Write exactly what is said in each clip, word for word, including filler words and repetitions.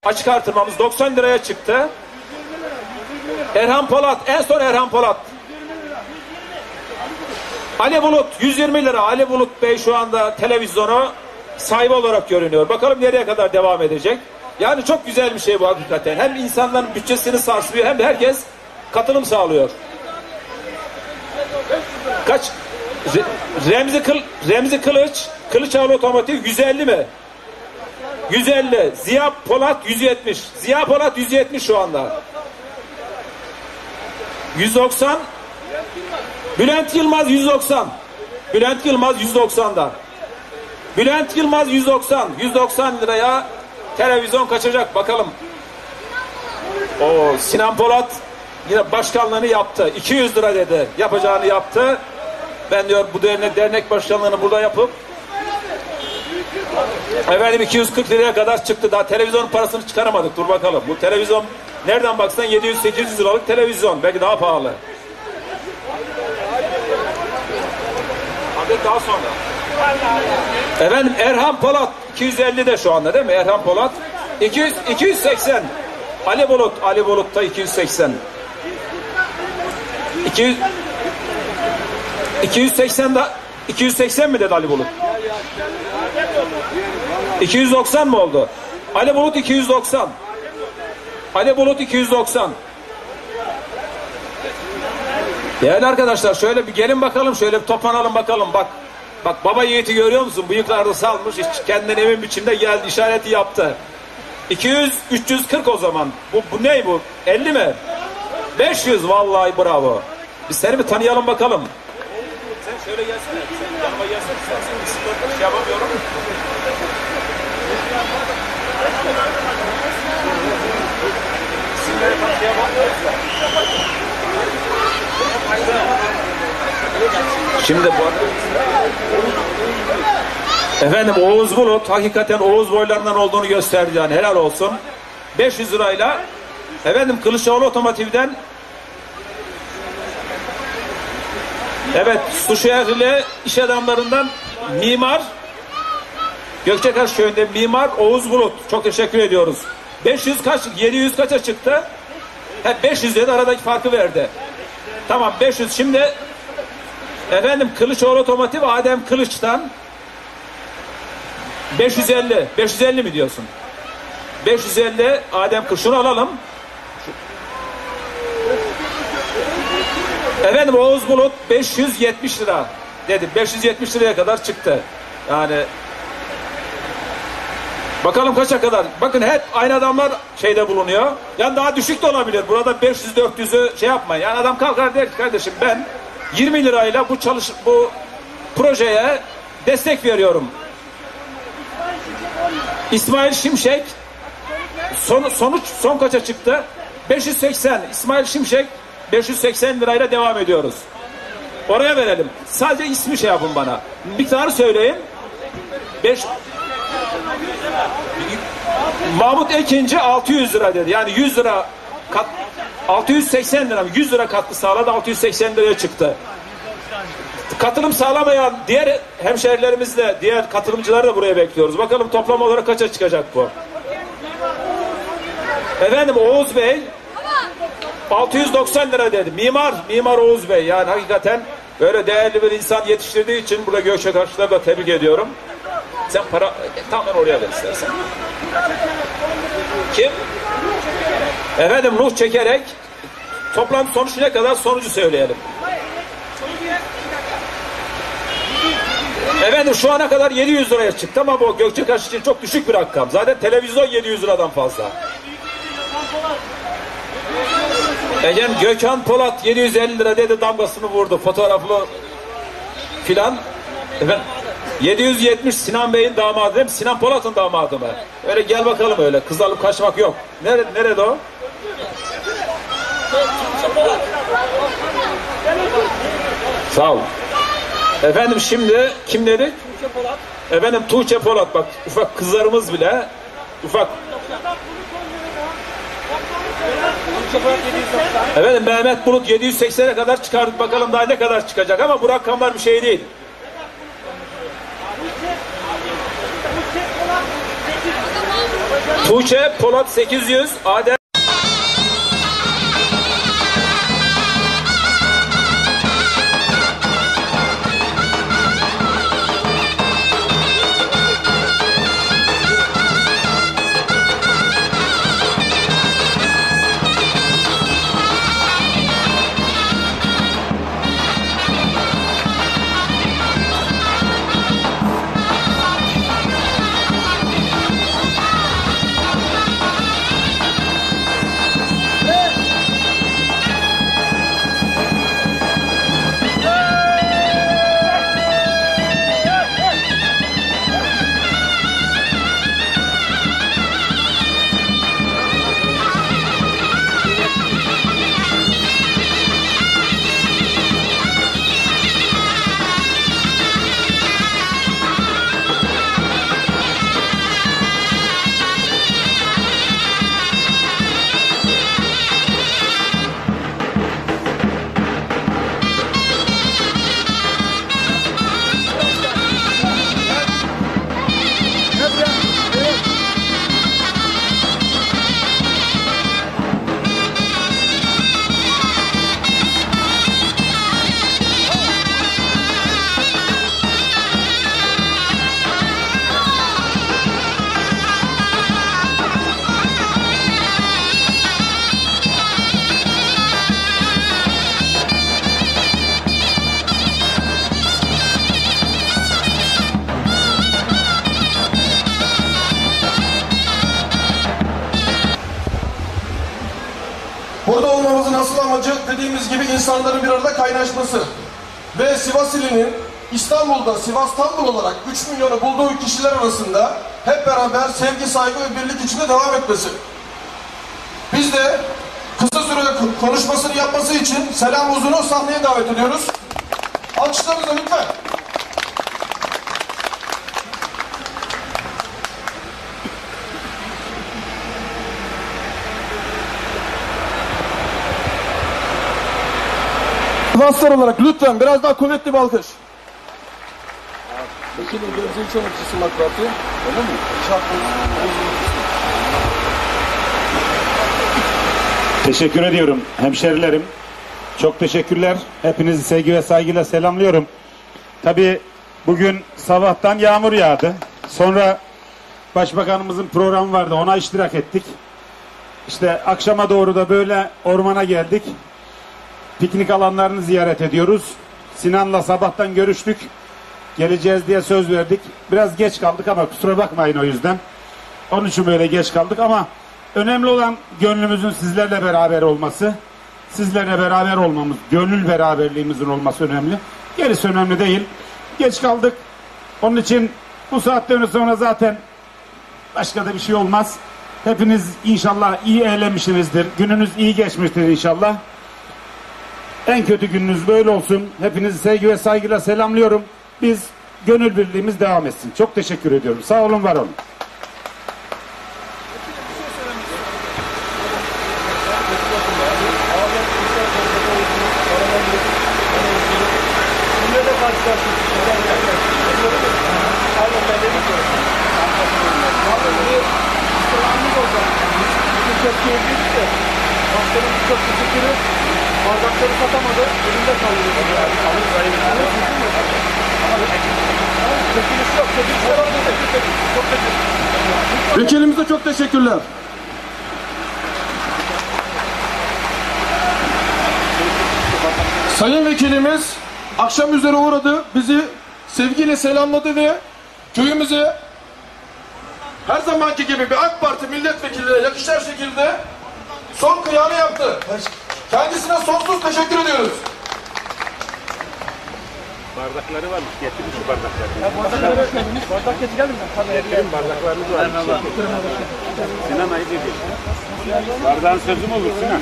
açık artırmamız doksan liraya çıktı. Erhan Polat, en son Erhan Polat. Ali Bulut yüz yirmi lira. Ali Bulut Bey şu anda televizyonu sahibi olarak görünüyor. Bakalım nereye kadar devam edecek. Yani çok güzel bir şey bu hakikaten. Hem insanların bütçesini sarsılıyor hem de herkes katılım sağlıyor. Kaç? Remzi, Kıl, Remzi Kılıç, Kılıçoğlu Otomotiv yüz elli mi? yüz elli. Ziya Polat yüz yetmiş. Ziya Polat yüz yetmiş şu anda. yüz doksan. Bülent Yılmaz yüz doksan. Bülent Yılmaz yüz doksan'da. Bülent Yılmaz yüz doksan. yüz doksan liraya televizyon kaçacak bakalım. O Sinan Polat yine başkanlığını yaptı. iki yüz lira dedi. Yapacağını yaptı. Ben diyor bu dernek, dernek başkanlığını burada yapıp efendim iki yüz kırk liraya kadar çıktı. Daha televizyon parasını çıkaramadık. Dur bakalım. Bu televizyon nereden baksan yedi yüz sekiz yüz liralık televizyon. Belki daha pahalı. Hadi daha sonra. Efendim Erhan Polat iki yüz elli de şu anda değil mi? Erhan Polat iki yüz, iki yüz seksen. Ali Bulut, Ali Bulut'ta iki yüz seksen. iki yüz, iki yüz seksen da iki yüz seksen mi dedi Ali Bulut? iki yüz doksan mı oldu? Ali Bulut iki yüz doksan. Ali Bulut iki yüz doksan. Değerli arkadaşlar şöyle bir gelin bakalım, şöyle bir toplanalım bakalım. Bak bak baba yiğiti görüyor musun? Bıyıklarda salmış, kendine emin biçimde geldi, işareti yaptı. iki yüz, üç yüz kırk o zaman. Bu, bu ne bu? elli mi? beş yüz vallahi bravo. Biz seni bir tanıyalım bakalım. Sen şöyle gelsene. Sen yanıma gelsene. Sen bisikletle şey yapamıyorum. İsimleri tam şey yapamıyoruz da. Şimdi bu efendim Oğuz Bulut hakikaten Oğuz boylarından olduğunu gösterdi yani, helal olsun. beş yüz lirayla efendim Kılıçoğlu Otomotiv'den evet Suşehirli iş adamlarından mimar Gökçekaş köyünde mimar Oğuz Bulut, çok teşekkür ediyoruz. beş yüz kaç, yedi yüz kaça çıktı? Hep beş yüz dedi, aradaki farkı verdi. Tamam beş yüz. Şimdi efendim Kılıçoğlu Otomotiv Adem Kılıç'tan beş yüz elli. beş yüz elli mi diyorsun? beş yüz elli Adem Kılıç. Şunu alalım. Efendim Oğuz Bulut beş yüz yetmiş lira dedi. beş yüz yetmiş liraya kadar çıktı. Yani bakalım kaça kadar. Bakın hep aynı adamlar şeyde bulunuyor. Yani daha düşük de olabilir. Burada beş yüz dört yüz'ü şey yapmayın. Yani adam kalkar der ki kardeşim ben yirmi lirayla bu çalış bu projeye destek veriyorum. İsmail Şimşek son, sonuç son kaça çıktı? beş yüz seksen. İsmail Şimşek beş yüz seksen lirayla devam ediyoruz. Oraya verelim. Sadece ismi şey yapın bana. Miktarı söyleyin. beş Mahmut Ekinci altı yüz lira dedi. Yani yüz lira kat, altı yüz seksen lira, yüz lira katkı sağladı, altı yüz seksen liraya çıktı. Katılım sağlamayan diğer hemşehrilerimizle diğer katılımcıları da buraya bekliyoruz. Bakalım toplam olarak kaça çıkacak bu? Efendim Oğuz Bey altı yüz doksan lira dedi. Mimar, Mimar Oğuz Bey, yani hakikaten böyle değerli bir insan yetiştirdiği için burada Gökçekaşlıları da tebrik ediyorum. Sen para tamamen oraya ver istersen. Kim? Efendim Nuh Çekerek. Toplam sonuç ne kadar, sonucu söyleyelim. Efendim şu ana kadar yedi yüz liraya çıktı ama bu Gökçekaş için çok düşük bir rakam. Zaten televizyon yedi yüz liradan fazla. Efendim Gökhan Polat yedi yüz elli lira dedi, damgasını vurdu. Fotoğraflı filan. Efendim yedi yüz yetmiş Sinan Bey'in damadı değil mi? Sinan Polat'ın damadı mı? Öyle gel bakalım öyle. Kız alıp kaçmak yok. Nerede, nerede o? Sağ ol. Efendim şimdi kim dedik? Tuğçe Polat. Efendim Tuğçe Polat, bak ufak kızlarımız bile ufak. Efendim Mehmet Bulut yedi yüz seksene kadar çıkardık, bakalım daha ne kadar çıkacak ama bu rakamlar bir şey değil. Tuğçe Polat sekiz yüz. Adem burada olmamızın asıl amacı dediğimiz gibi insanların bir arada kaynaşması ve Sivas ilinin İstanbul'da Sivas-Stambul olarak üç milyonu bulduğu kişiler arasında hep beraber sevgi, saygı ve birlik içinde devam etmesi. Biz de kısa sürede konuşmasını yapması için Selam Uzun'u sahneye davet ediyoruz. Alkışlarınızla lütfen. Sivaslar olarak lütfen biraz daha kuvvetli bir alkış. Peki ne gözünü çabukçusu makratı? Öyle mi? Teşekkür ediyorum hemşerilerim. Çok teşekkürler. Hepinizi sevgi ve saygıyla selamlıyorum. Tabii bugün sabahtan yağmur yağdı. Sonra Başbakanımızın programı vardı. Ona iştirak ettik. İşte akşama doğru da böyle ormana geldik. Piknik alanlarını ziyaret ediyoruz. Sinan'la sabahtan görüştük. Geleceğiz diye söz verdik. Biraz geç kaldık ama kusura bakmayın o yüzden. Onun için böyle geç kaldık ama önemli olan gönlümüzün sizlerle beraber olması. Sizlerle beraber olmamız, gönül beraberliğimizin olması önemli. Gerisi önemli değil. Geç kaldık. Onun için bu saatten sonra zaten başka da bir şey olmaz. Hepiniz inşallah iyi eğlenmişsinizdir. Gününüz iyi geçmiştir inşallah. En kötü gününüz böyle olsun. Hepinizi sevgi ve saygıyla selamlıyorum. Biz gönül birliğimiz devam etsin. Çok teşekkür ediyorum. Sağ olun, var olun. Çok teşekkür ederim. Bardakları satamadı. Elinde kalıyor. Çekilişi yok. Çekilişi yok. Çok teşekkür. Vekilimize çok teşekkürler. Sayın Vekilimiz akşam üzere uğradı. Bizi sevgiyle selamladı ve köyümüze her zamanki gibi bir AK Parti milletvekiliyle yakışır şekilde son kıyamı yaptı. Kendisine sonsuz teşekkür ediyoruz. Bardakları varmış. Getirin şu bardakları. Ya bardakları bardak getirelim mi? Getirin bardaklarınız var. Sinan ayıp ediyor. Bardağın sözüm olur Sinan.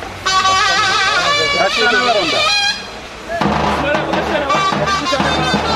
Kaç tane var onda? Kaç tane var?